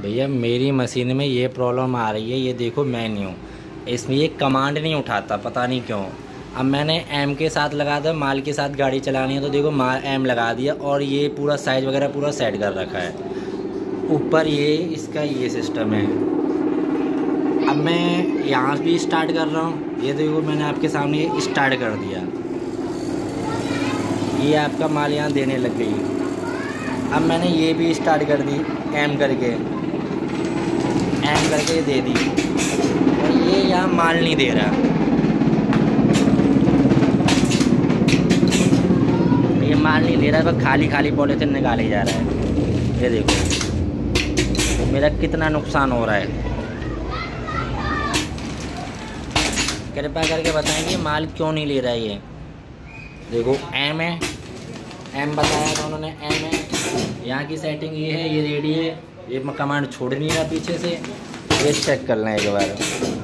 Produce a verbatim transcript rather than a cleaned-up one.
भैया मेरी मशीन में ये प्रॉब्लम आ रही है, ये देखो मेन्यू, इसमें ये कमांड नहीं उठाता, पता नहीं क्यों। अब मैंने एम के साथ लगा दिया, माल के साथ गाड़ी चलानी है तो देखो माल एम लगा दिया और ये पूरा साइज वगैरह पूरा सेट कर रखा है। ऊपर ये इसका ये सिस्टम है। अब मैं यहाँ भी स्टार्ट कर रहा हूँ, ये देखो मैंने आपके सामने ये स्टार्ट कर दिया, ये आपका माल यहाँ देने लग गई। अब मैंने ये भी स्टार्ट कर दी एम करके, एम करके दे दी और ये यहाँ माल नहीं दे रहा, ये माल नहीं ले रहा है, बस खाली खाली पॉलीथिन निकाले जा रहा है। ये देखो मेरा कितना नुकसान हो रहा है। कृपया करके बताएं कि माल क्यों नहीं ले रहा है। ये देखो एम है, एम बताया था उन्होंने, एम है, यहाँ की सेटिंग ये है, ये रेडी है, ये कमांड छोड़ नहीं रहा पीछे से। ये चेक कर लें एक बार।